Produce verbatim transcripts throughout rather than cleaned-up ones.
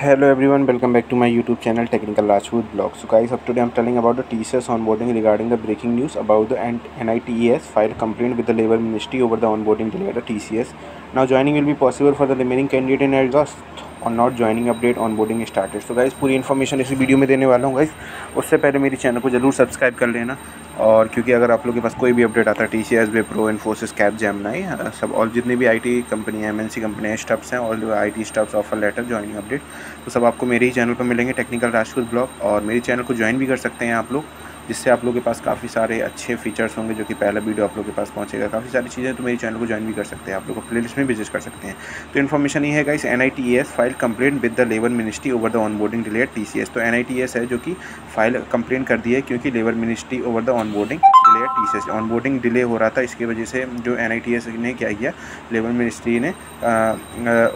Hello everyone, welcome back to my YouTube channel Technical Rajput Blog. So guys, up today I'm telling about the T C S onboarding regarding the breaking news about the N I T E S filed complaint with the Labour Ministry over the onboarding delay at the T C S. Now joining will be possible for the remaining candidate in August और not joining update onboarding started. तो guys पूरी information इसी video में देने वाला हूँ guys. उससे पहले मेरी चैनल को जरूर सब्सक्राइब कर लेना, और क्योंकि अगर आप लोगों के पास कोई भी अपडेट आता है T C S, Wipro, Infosys, Capgemini, सब और जितनी भी आईटी कंपनियाँ, एमएनसी कंपनियाँ, स्टफ्स हैं, और IT stuffs, offer letter, joining update, तो सब आपको मेरे ही चैनल पर मिलेंगे, टेक्निकल राजपूत ब्लॉग। और मेरी चैनल को ज्वाइन भी कर सकते हैं आप लोग, जिससे आप लोगों के पास काफ़ी सारे अच्छे फीचर्स होंगे, जो कि पहला वीडियो आप लोगों के पास पहुंचेगा। काफ़ी सारी चीज़ें तो मेरी चैनल को ज्वाइन भी कर सकते हैं, आप लोग को प्लेलिस्ट में विजिट कर सकते हैं। तो इन्फॉर्मेशन ये है guys, N I T E S file complaint with the labour ministry over the onboarding delay at T C S. तो एन आई टी ई एस है जो कि फाइल कंप्लेन कर दी है, क्योंकि labour ministry over the onboarding delay at T C S. Onboarding delay हो रहा था, इसकी वजह से जो N I T E S ने क्या किया, लेबर मिनिस्ट्री ने आ, आ,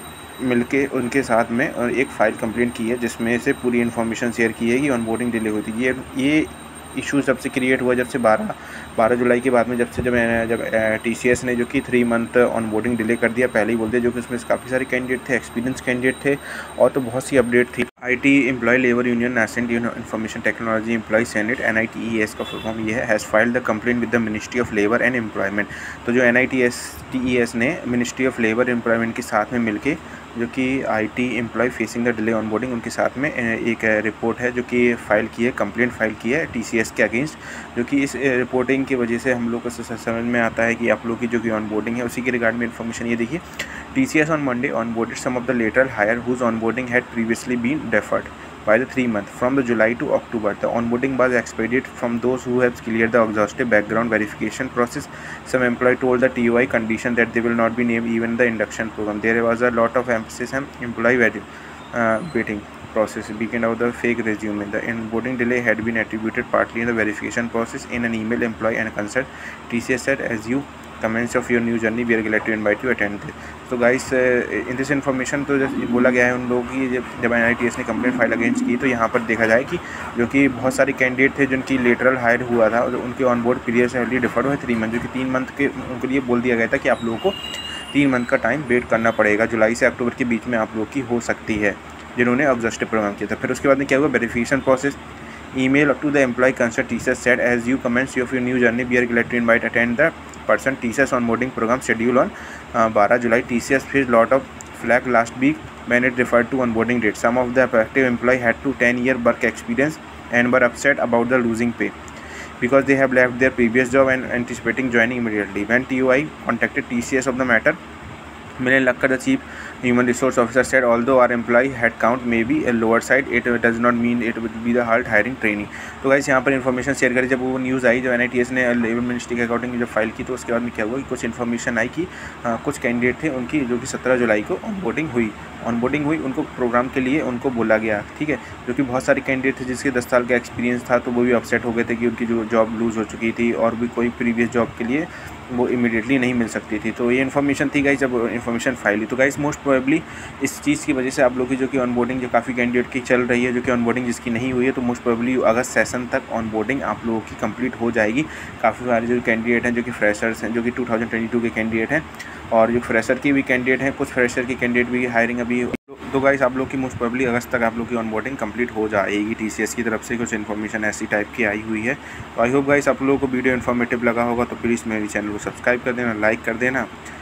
मिलके उनके साथ में एक फ़ाइल कंप्लेंट की है, जिसमें से पूरी इन्फॉर्मेशन शेयर की है कि ऑनबोर्डिंग डिले होती है। ये ये इशू जब से क्रिएट हुआ, जब से बारह बारह जुलाई के बाद में, जब से जब जब टी सी एस ने जो कि थ्री मंथ ऑनबोर्डिंग डिले कर दिया, पहले ही बोल दिया, जो कि उसमें काफ़ी सारे कैंडिडेट थे, एक्सपीरियंस कैंडिडेट थे, और तो बहुत सी अपडेट थी। IT employee labour union national information technology employee senate, N I T E S का फुल फॉर्म ये है, has filed the complaint with the ministry of labour and employment. तो जो एन आई टी एस टी ई S ने ministry of labour employment के साथ में मिलके, जो कि IT employee facing the delay onboarding, उनके साथ में एक रिपोर्ट है जो कि फाइल की है, कंप्लेंट फाइल की है टी सी एस के अगेंस्ट। जो कि इस रिपोर्टिंग की वजह से हम लोग को समझ में आता है कि आप लोग की जो कि ऑनबोर्डिंग है, उसी के रिगार्ड में इन्फॉर्मेशन ये देखिए। T C S on Monday onboarded some of the lateral hire whose onboarding had previously been deferred by the three months from the July to October. The onboarding was expedited from those who have cleared the exhaustive background verification process. Some employee told the T O I condition that they will not be named even in the induction program. There was a lot of emphasis on employee uh, vetting process, beginning of the fake resume. The onboarding delay had been attributed partly in the verification process. In an email, employee and concerned T C S said, as you commence of your new journey, we are glad to invite you to attend this. तो guys in this information तो जैसे बोला गया है उन लोगों की, जब जब एन आई टी एस ने कंप्लेंट फाइल अगेंस्ट की, तो यहाँ पर देखा जाए कि जो कि बहुत सारे कैंडिडेट थे जिनकी लेटरल हायर हुआ था, और उनके ऑनबोर्ड पीरियड से डिफर्ड हुआ है थ्री मंथ, जो कि तीन मंथ के उनके लिए बोल दिया गया था कि आप लोगों को तीन मंथ का टाइम वेट करना पड़ेगा, जुलाई से अक्टूबर के बीच में आप लोग की हो सकती है, जिन्होंने एग्जॉस्टिव प्रोग्राम किया था। फिर उसके बाद में क्या हुआ, verification process, email to the employee concerned T C S said, as you commence your new journey, we are glad to invite attend the person T C S onboarding program schedule on uh, twelve July. T C S faced lot of flack last week when it referred to onboarding date. Some of the affected employee had to ten year work experience and were upset about the losing pay because they have left their previous job and anticipating joining immediately. When T O I contacted T C S of the matter, Milind Lakkad, the chief human resource officer, said, although our employee head count may be a lower side, it does not mean it would be the halt hiring training. तो guys यहाँ पर information share करी, जब वो news आई, जो N आई T S ने labour ministry के अकॉर्डिंग जब फाइल की, तो उसके बाद में क्या हुआ कि कुछ इन्फॉर्मेशन आई कि आ, कुछ कैंडिडेट थे उनकी, जो कि सत्रह जुलाई को ऑनबोर्डिंग हुई ऑनबोर्डिंग हुई उनको प्रोग्राम के लिए उनको बोला गया, ठीक है। जो कि बहुत सारे कैंडिडेट थे जिसके दस साल का एक्सपीरियंस था, तो वो भी अपसेट हो गए थे कि उनकी जो जॉब लूज़ हो चुकी थी, और भी कोई प्रीवियस जॉब के लिए वो इमीडिएटली नहीं मिल सकती थी। तो ये इन्फॉर्मेशन थी गाइस, जब इन्फॉर्मेशन फाइल हुई। तो गाइस मोस्ट प्रोबेबली इस चीज़ की वजह से आप लोग की जो कि ऑनबोर्डिंग जो काफ़ी कैंडिडेट की चल रही है, जो कि ऑनबोर्डिंग जिसकी नहीं हुई है, तो मोस्ट प्रोबेबली अगस्त सेशन तक ऑनबोर्डिंग आप लोगों की कंप्लीट हो जाएगी। काफ़ी सारे जो कैंडिडेट हैं, जो कि फ्रेशर्स हैं, जो कि टू थाउजेंड ट्वेंटी टू के कैंडिडेट हैं, और जो फ्रेशर की भी कैंडिडेट हैं, कुछ फ्रेशर की कैंडिडेट भी हायरिंग अभी। तो गाइस आप लोग की मोस्ट प्रोबेबली अगस्त तक आप लोग की ऑनबोर्डिंग कंप्लीट हो जाएगी। टी सी एस की तरफ से कुछ इन्फॉर्मेशन ऐसी टाइप की आई हुई है। तो आई होप गाइस आप लोगों को वीडियो इन्फॉर्मेटिव लगा होगा, तो प्लीज़ मेरे चैनल को सब्सक्राइब कर देना, लाइक कर देना,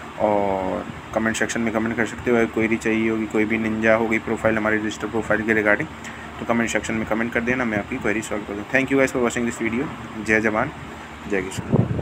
और कमेंट सेक्शन में कमेंट कर सकते हो। क्वेरी चाहिए होगी, कोई भी निंजा हो गई प्रोफाइल, हमारी रजिस्टर प्रोफाइल के रिगार्डिंग, तो कमेंट सेक्शन में कमेंट कर देना, मैं आपकी क्वेरी सॉल्व कर दूँ। Thank you guys for watching this video. जय जवान, जय किसान।